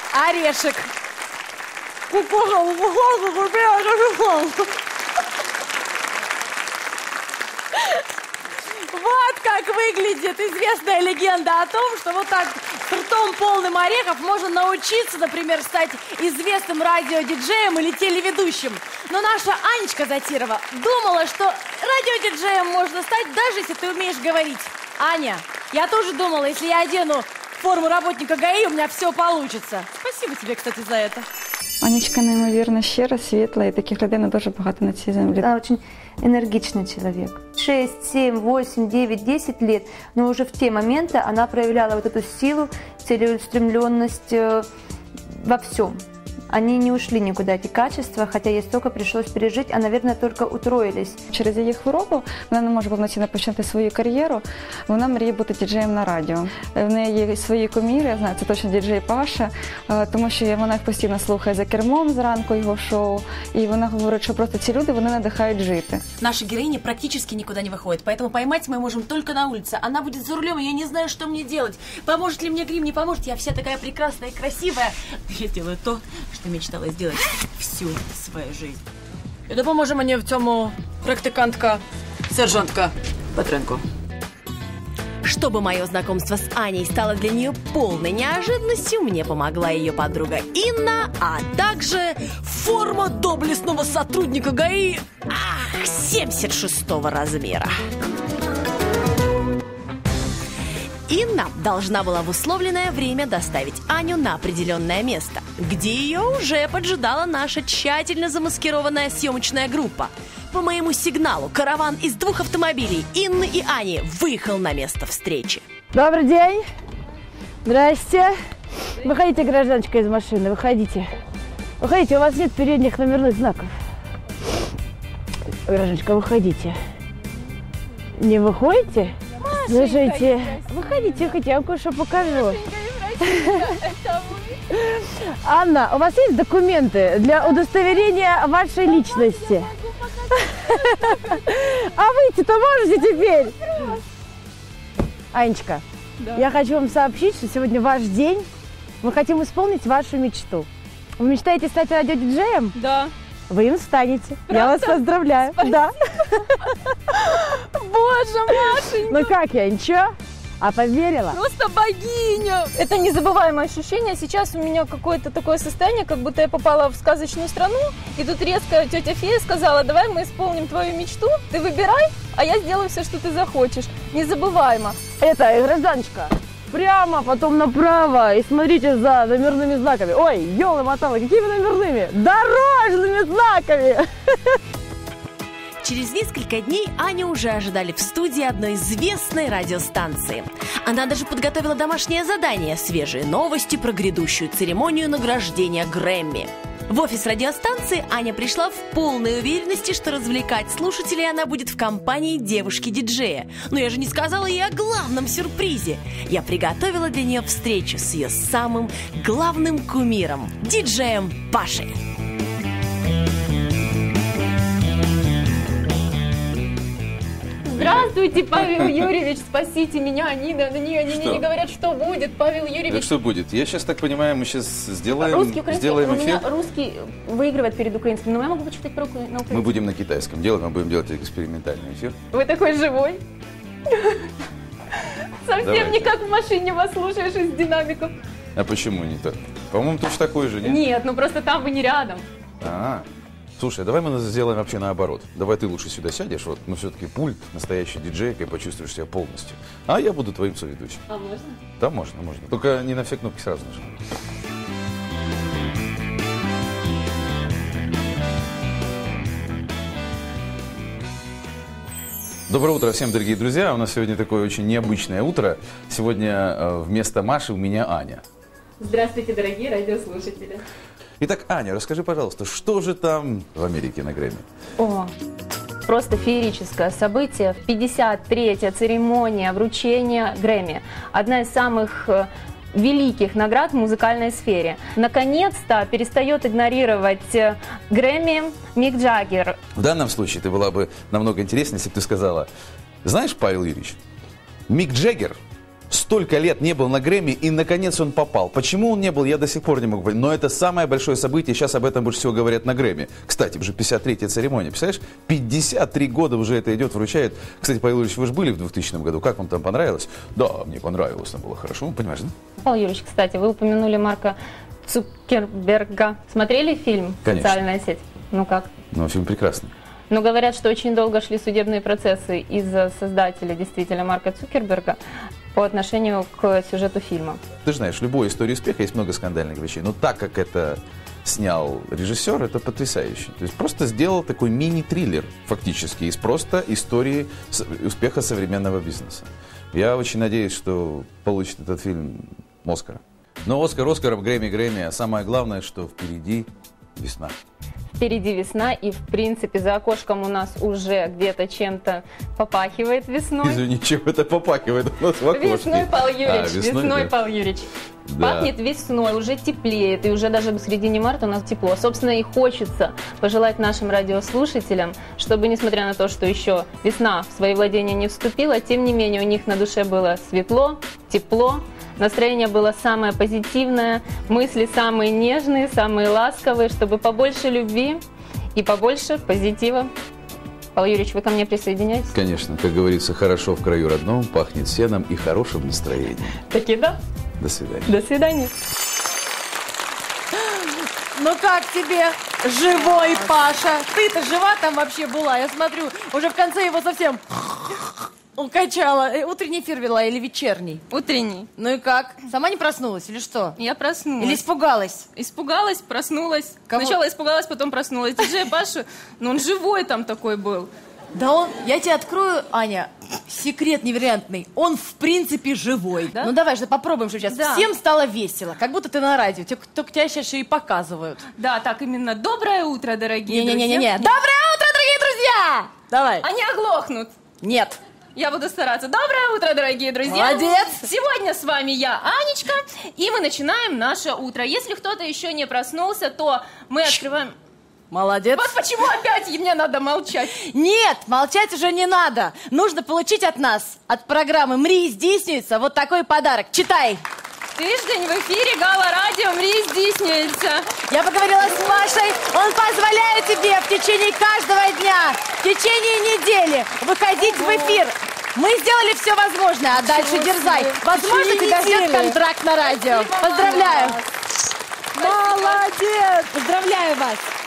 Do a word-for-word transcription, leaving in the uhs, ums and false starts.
Орешек. Вот как выглядит известная легенда о том, что вот так с ртом полным орехов можно научиться, например, стать известным радиодиджеем или телеведущим. Но наша Анечка Затирова думала, что радиодиджеем можно стать, даже если ты умеешь говорить. Аня, я тоже думала, если я одену форму работника ГАИ, у меня все получится. Спасибо тебе, кстати, за это. Анечка неймовірно щира, світла, і таких людей не дуже багато на цій землі. Она очень энергичный человек. шесть, семь, восемь, девять, десять лет, но уже в те моменты она проявляла вот эту силу, целеустремленность э, во всем. Они не ушли никуда, эти качества, хотя ей столько пришлось пережить, а, наверное, только утроились. Через її хворобу вона не може повноцінно почати свою кар'єру. Вона мріє бути діджеєм на радіо. В неї є свої куміри, я знаю, це точно діджей Паша, тому що вона їх постійно слухає за кермом зранку його шоу, і вона говорить, що просто ці люди, вони надихають жити. Наша героиня практически никуда не выходит, поэтому поймать мы можем только на улице. Она будет за рулем, и я не знаю, что мне делать. Поможет ли мне грим, не поможет. Я вся такая прекрасная и красивая. Я делаю то, что мечтала сделать всю свою жизнь. І допоможе мені в цьому практикантка, сержантка Петренко. Чтобы мое знакомство с Аней стало для нее полной неожиданностью, мне помогла ее подруга Инна, а также форма доблестного сотрудника ГАИ ах, семьдесят шестого размера. Инна должна была в условленное время доставить Аню на определенное место, где ее уже поджидала наша тщательно замаскированная съемочная группа. По моему сигналу караван из двух автомобилей Инны и Ани выехал на место встречи. Добрый день. Здрасте. Выходите, гражданочка, из машины, выходите. Выходите, у вас нет передних номерных знаков. Гражданочка, выходите. Не выходите? Слушайте, выходите, выходите, я вам кое-что покажу. Анна, у вас есть документы для удостоверения вашей личности? А выйти-то можете теперь? Анечка, да. Я хочу вам сообщить, что сегодня ваш день. Мы хотим исполнить вашу мечту. Вы мечтаете стать радиодиджеем? Да. Вы им станете. Правда? Я вас поздравляю. Спасибо. Да. Боже, Машенька! Ну как я, ничего? А поверила? Просто богиня! Это незабываемое ощущение. Сейчас у меня какое-то такое состояние, как будто я попала в сказочную страну, и тут резко тетя Фея сказала: давай мы исполним твою мечту, ты выбирай, а я сделаю все, что ты захочешь. Незабываемо. Это, гражданочка, прямо, потом направо, и смотрите за номерными знаками. Ой, ёлы-моталы, какими номерными? Дорожными знаками! Через несколько дней Аню уже ожидали в студии одной известной радиостанции. Она даже подготовила домашнее задание – свежие новости про грядущую церемонию награждения Грэмми. В офис радиостанции Аня пришла в полной уверенности, что развлекать слушателей она будет в компании девушки-диджея. Но я же не сказала ей о главном сюрпризе. Я приготовила для нее встречу с ее самым главным кумиром – диджеем Пашей. Здравствуйте, Павел Юрьевич, спасите меня, они, они, они Что? не говорят, что будет, Павел Юрьевич. Да что будет? Я сейчас так понимаю, мы сейчас сделаем, Русский, украинский, сделаем у меня эфир. русский выигрывает перед украинским, но я могу почитать про укра- на украинском. Мы будем на китайском делать, мы будем делать экспериментальный эфир. Вы такой живой. Совсем Давайте. не как в машине вас слушаешь из динамиков. А почему не так? По-моему, точно такой же, нет? Нет, ну просто там вы не рядом. А, слушай, давай мы сделаем вообще наоборот. Давай ты лучше сюда сядешь, вот, но все-таки пульт, настоящий диджей, и почувствуешь себя полностью. А я буду твоим соведущим. А можно? Да, можно, можно. Только не на все кнопки сразу нажимай. Доброе утро всем, дорогие друзья. У нас сегодня такое очень необычное утро. Сегодня э, вместо Маши у меня Аня. Здравствуйте, дорогие радиослушатели. Итак, Аня, расскажи, пожалуйста, что же там в Америке на Грэмми? О, просто феерическое событие. пятьдесят третья церемония вручения Грэмми. Одна из самых великих наград в музыкальной сфере. Наконец-то перестает игнорировать Грэмми Мик Джаггер. В данном случае ты была бы намного интереснее, если бы ты сказала: знаешь, Павел Юрьевич, Мик Джаггер столько лет не был на Грэмми, и наконец он попал. Почему он не был, я до сих пор не могу понять. Но это самое большое событие, сейчас об этом больше всего говорят на Грэмми. Кстати, уже пятьдесят третья церемония, представляешь? пятьдесят три года уже это идет, вручает. Кстати, Павел Юрьевич, вы же были в двухтысячном году, как вам там понравилось? Да, мне понравилось, там было хорошо, ну, понимаешь, да? Павел Юрьевич, кстати, вы упомянули Марка Цукерберга. Смотрели фильм Конечно. «Социальная сеть»? Ну как? Ну, фильм прекрасный. Но говорят, что очень долго шли судебные процессы из-за создателя, действительно, Марка Цукерберга по отношению к сюжету фильма. Ты же знаешь, в любой истории успеха есть много скандальных вещей. Но так как это снял режиссер, это потрясающе. То есть просто сделал такой мини-триллер фактически из просто истории успеха современного бизнеса. Я очень надеюсь, что получит этот фильм Оскар. Но Оскар Оскаром, Грэмми Грэмми, а самое главное, что впереди весна. Впереди весна, и, в принципе, за окошком у нас уже где-то чем-то попахивает весной. Извини, чем это попахивает у нас в окошке? Весной, Павел Юрьевич, А, весной, весной, да. Павел Юрьевич. Да. Пахнет весной, уже теплеет, и уже даже в середине марта у нас тепло. Собственно, и хочется пожелать нашим радиослушателям, чтобы, несмотря на то, что еще весна в свои владения не вступила, тем не менее у них на душе было светло, тепло, настроение было самое позитивное, мысли самые нежные, самые ласковые, чтобы побольше любви и побольше позитива. Павел Юрьевич, вы ко мне присоединяетесь? Конечно, как говорится, хорошо в краю родном, пахнет сеном и хорошим настроением. Таки да. До свидания. До свидания. Ну как тебе, живой Паша? Ты-то жива там вообще была? Я смотрю, уже в конце его совсем укачала. Э, Утренний эфир вела или вечерний? Утренний. Ну и как? Сама не проснулась или что? Я проснулась. Или испугалась? Испугалась, проснулась. Кого? Сначала испугалась, потом проснулась. Диджей Паша, ну он живой там такой был. Да он, я тебе открою, Аня, секрет невероятный. Он в принципе живой. Да? Ну давай же попробуем, чтобы сейчас Да. всем стало весело. Как будто ты на радио, те- только тебя сейчас еще и показывают. Да, так именно. Доброе утро, дорогие Не-не-не-не. друзья. Доброе утро, дорогие друзья! Давай. Они оглохнут. Нет. Я буду стараться. Доброе утро, дорогие друзья. Молодец. Сегодня с вами я, Анечка, и мы начинаем наше утро. Если кто-то еще не проснулся, то мы открываем... Молодец. Вот почему опять мне надо молчать. Нет, молчать уже не надо. Нужно получить от нас, от программы «Мри здійснюється» вот такой подарок. Читай. Тиждень в эфире Гала-радио «Мри здійснюється». Я поговорила с Пашей. Он позволяет тебе в течение каждого дня, в течение недели выходить в эфир. Мы сделали все возможное, а дальше дерзай. Возможно, тебя ждет контракт на радио. Поздравляю. Молодец! Поздравляю вас.